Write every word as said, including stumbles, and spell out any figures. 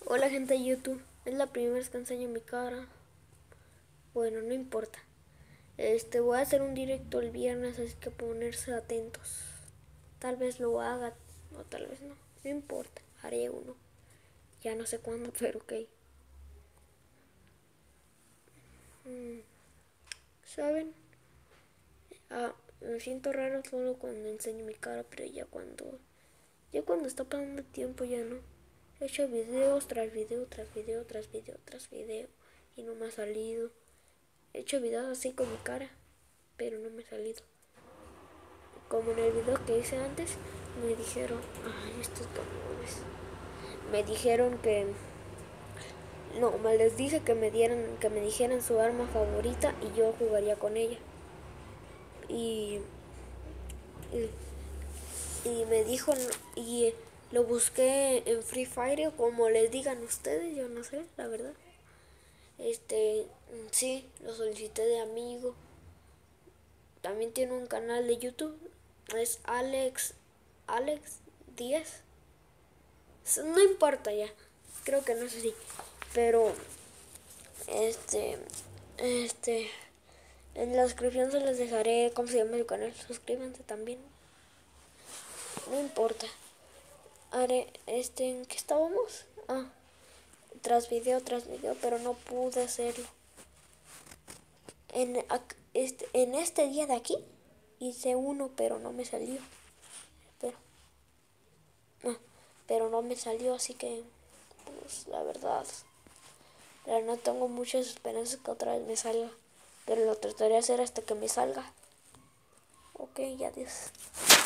Hola gente de YouTube, es la primera vez que enseño mi cara. Bueno, no importa. Este, voy a hacer un directo el viernes, así que ponerse atentos. Tal vez lo haga o tal vez no. No importa, haré uno. Ya no sé cuándo, pero ok. Mm, ¿Saben? Ah, me siento raro solo cuando enseño mi cara, pero ya cuando... Ya cuando está pasando el tiempo ya no. He hecho videos tras video, tras video, tras video, tras video. Y no me ha salido. He hecho videos así con mi cara, pero no me ha salido. Como en el video que hice antes, me dijeron, ay, estos cabrones. Me dijeron que, no, me les dije que me dieran, que me dijeran su arma favorita y yo jugaría con ella. Y, y, y me dijo, y lo busqué en Free Fire, como les digan ustedes, yo no sé, la verdad. Este, sí, lo solicité de amigo. También tiene un canal de YouTube. Es Alex, Alex diez. No importa ya. Creo que no es así. Pero, este, este, en la descripción se les dejaré cómo se llama el canal. Suscríbanse también. No importa. Haré, este, ¿en qué estábamos? Ah, tras video, tras video, pero no pude hacerlo. En, este, en este día de aquí hice uno, pero no me salió. Pero, no, pero no me salió, así que, pues, la verdad, la no tengo muchas esperanzas que otra vez me salga. Pero lo trataré de hacer hasta que me salga. Ok, ya adiós.